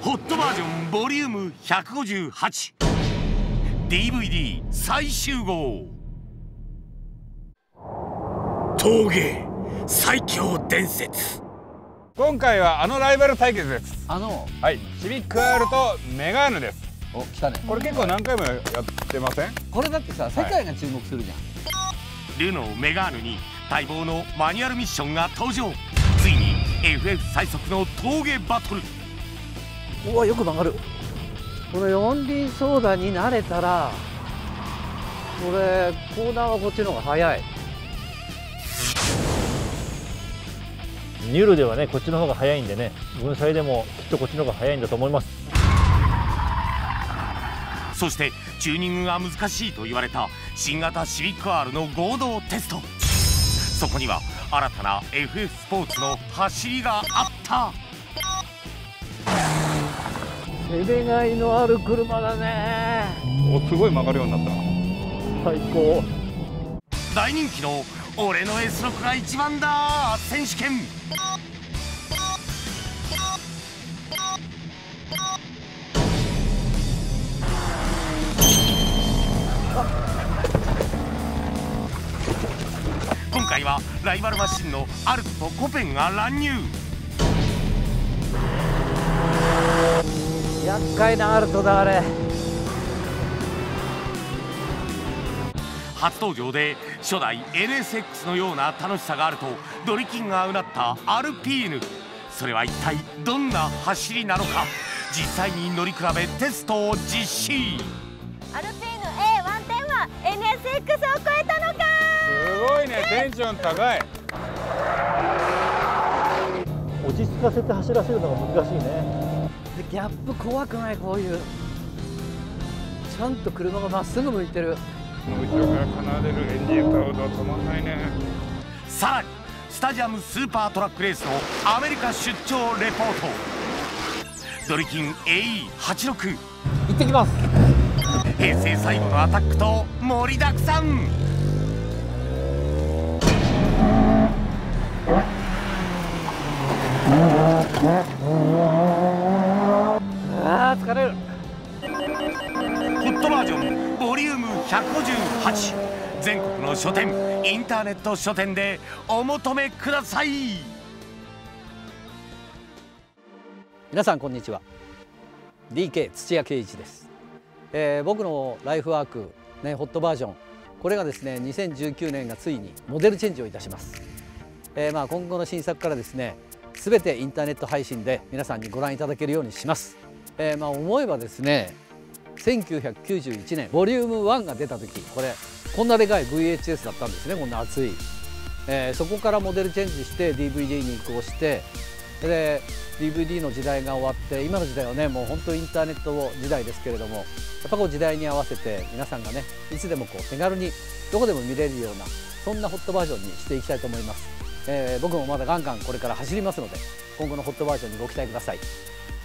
ホットバージョンボリューム 158DVD 最終号。峠最強伝説。 今回はあのライバル対決です。はい、シビック R とメガーヌです。 お、来たね。 これ結構何回もやってません？ これだってさ、世界が注目するじゃん。 ルノーメガーヌに待望のマニュアルミッションが登場。ついに FF 最速の峠バトル。 うわ、よく曲がる。この四輪走打に慣れたら、これコーナーはこっちの方が速い。 ニュールではね、こっちの方が速いんでね、分際でもきっとこっちの方が速いんだと思います。 そしてチューニングが難しいと言われた新型シビック R の合同テスト。そこには新たな FF スポーツの走りがあった。 攻めがいのある車だね。 お、すごい曲がるようになった。 最高。 大人気の俺の S6 が一番だ選手権。今回はライバルマシンのアルトとコペンが乱入。 厄介なアルトだあれ。 初登場で初代 NSX のような楽しさがあるとドリキンがうなったアルピーヌ。それは一体どんな走りなのか。実際に乗り比べテストを実施。 アルピーヌ A110 は NSX を超えたのか。 すごいね、テンション高い。 落ち着かせて走らせるのが難しいね。 でギャップ怖くない？こういうちゃんと車がまっすぐ向いてる。 後ろから奏でるエンジンサウンドは止まんないね。 さらにスタジアムスーパートラックレースのアメリカ出張レポート。ドリキン AE86 行ってきます。 平成最後のアタックと盛りだくさん。 あー疲れる。 ホットバージョンボリューム158。全国の書店インターネット書店でお求めください。 皆さんこんにちは。 DK 土屋圭一です。僕のライフワーク、ね、ホットバージョン、これがですね2019年がついにモデルチェンジをいたします。今後の新作からですね全てインターネット配信で皆さんにご覧いただけるようにします。思えばですね1991年ボリューム1が出た時、こんなでかい VHS だったんですね。こんな厚い、そこからモデルチェンジして DVD に移行して、で DVD の時代が終わって、今の時代はねもう本当インターネット時代ですけれども、やっぱこう時代に合わせて皆さんがねいつでもこう手軽にどこでも見れるようなそんなホットバージョンにしていきたいと思います。僕もまだガンガンこれから走りますので、今後のホットバージョンにご期待ください。